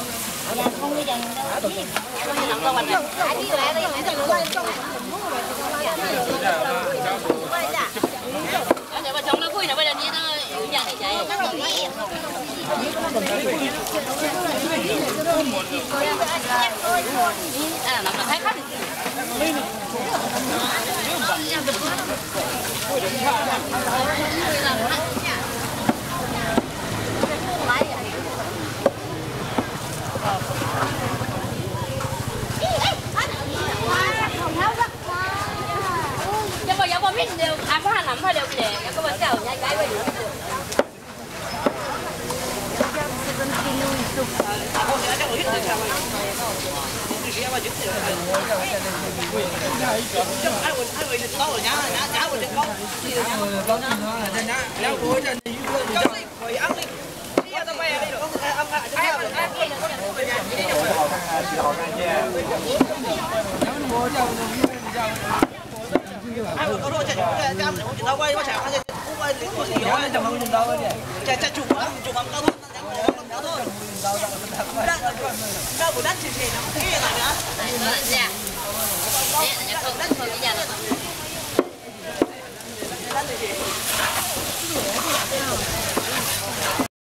không đi dần đâu. Không nằm đâu anh này. Ai đi lại đi lại trong. Giờ mà chồng nó vui nào bây giờ đi nó nhà thì chạy. À nằm là thấy khách. Nhưng mà giờ con biết đều ăn có hàng nằm thôi đều để có bánh chảo nhai cái vậy được. Đâu của đất thì nó kia rồi nữa.